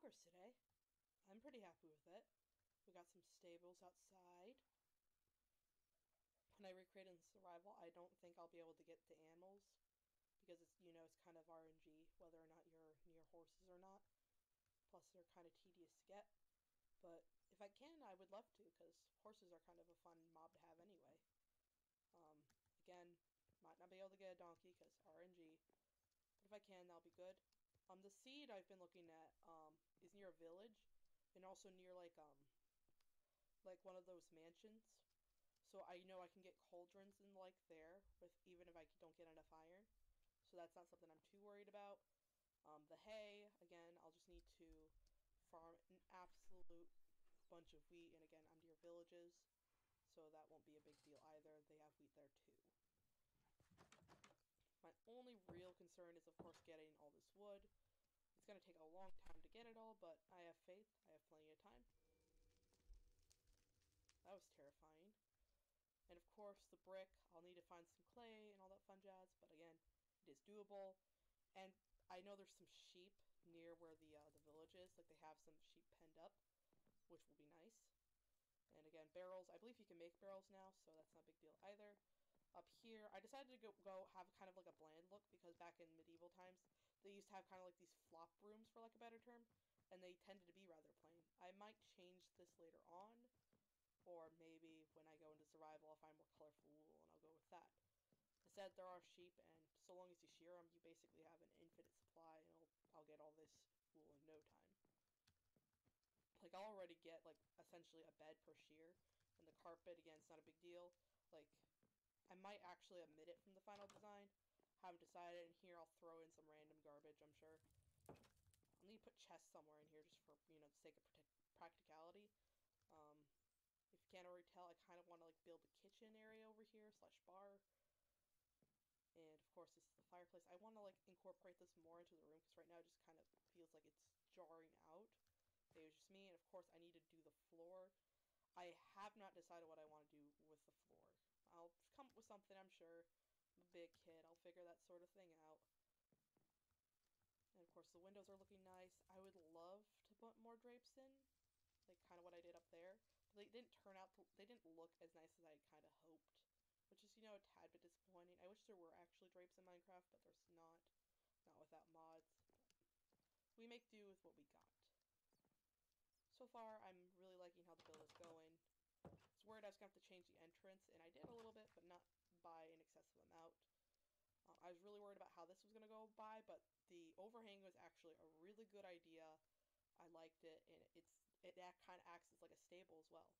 progress today. I'm pretty happy with it. We got some stables outside. When I recreate in survival, I don't think I'll be able to get the animals because it's kind of RNG whether or not you're near horses or not. Plus, they're kind of tedious to get. But if I can, I would love to because horses are kind of a fun mob to have anyway. Again, might not be able to get a donkey because RNG. But if I can, that'll be good. The seed I've been looking at is near a village, and also near like one of those mansions. So I know I can get cauldrons and like there with even if I don't get enough iron. So that's not something I'm too worried about. The hay, again, I'll just need to farm an absolute bunch of wheat, and again, I'm near villages, so that won't be a big deal either. They have wheat there too. My only real concern is, of course, getting all this wood. It's going to take a long time to get it all, but I have faith. I have plenty of time. That was terrifying. And of course, the brick, I'll need to find some clay and all that fun jazz, but again, it is doable. And I know there's some sheep near where the village is, like they have some sheep penned up, which will be nice. And again, barrels, I believe you can make barrels now, so that's not a big deal either. Up here, I decided to go have kind of like a bland look because back in medieval times, they used to have kind of like these flop rooms, for like a better term, and they tended to be rather plain. I might change this later on, or maybe when I go into survival, I'll find more colorful wool and I'll go with that. I said there are sheep, and so long as you shear them, you basically have an infinite supply, and I'll get all this wool in no time. Like, I'll already get, like, essentially a bed per shear, and the carpet, again, it's not a big deal. Like, I might actually omit it from the final design. Haven't decided, and here I'll throw in some random garbage, I'm sure. I'll need to put chests somewhere in here just for, the sake of practicality. If you can't already tell, I kind of want to, like, build a kitchen area over here, / bar. And, of course, this is the fireplace. I want to, like, incorporate this more into the room, because right now it just kind of feels like it's jarring out. It was just me, and, of course, I need to do the floor. I have not decided what I want to do with the floor. I'll come up with something, I'm sure. I'm a big kid. I'll figure that sort of thing out. And, of course, the windows are looking nice. I would love to put more drapes in, like, kind of what I did up there. But they didn't turn out to, they didn't look as nice as I kind of hoped. Which is, a tad bit disappointing. I wish there were actually drapes in Minecraft, but there's not. Not without mods. But we make do with what we got. So far, I'm really liking how the build is going. It's worried I was going to have to change the entrance, and I did a little bit, but not by an excessive amount. I was really worried about how this was going to go by, but the overhang was actually a really good idea. I liked it, and it kind of acts as like a stable as well.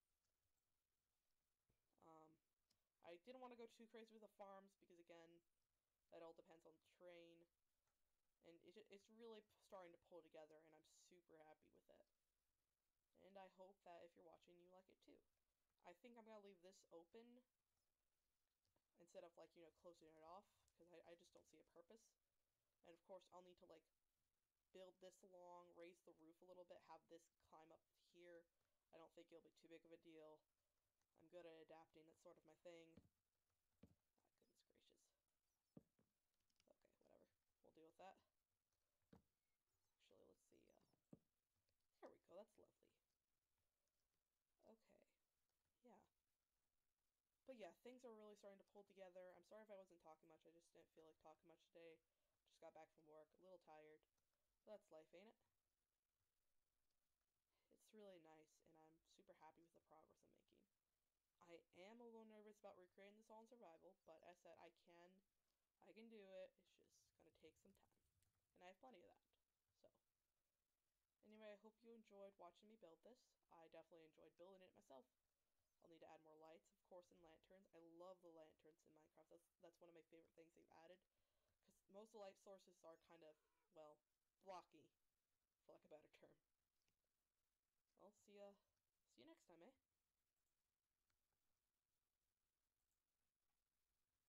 I didn't want to go too crazy with the farms because, again, that all depends on the terrain. And it's really starting to pull together, and I'm super happy with it. And I hope that if you're watching, you like it too. I think I'm going to leave this open instead of, like, closing it off, because I just don't see a purpose. And, of course, I'll need to, like, build this along, raise the roof a little bit, have this climb up here. I don't think it'll be too big of a deal. I'm good at adapting, that's sort of my thing. Ah, goodness gracious. Okay, whatever. We'll deal with that. Actually, let's see. There we go, that's lovely. Okay. Yeah. But yeah, things are really starting to pull together. I'm sorry if I wasn't talking much, I just didn't feel like talking much today. Just got back from work, a little tired. But that's life, ain't it? It's really nice, and I'm super happy with the progress I'm making. I am a little nervous about recreating this all in survival, but as I said, I can do it. It's just gonna take some time, and I have plenty of that. So, anyway, I hope you enjoyed watching me build this. I definitely enjoyed building it myself. I'll need to add more lights, of course, and lanterns. I love the lanterns in Minecraft. That's one of my favorite things they've added, because most of the light sources are kind of, well, blocky, for lack of a better term. Well, see you next time, eh?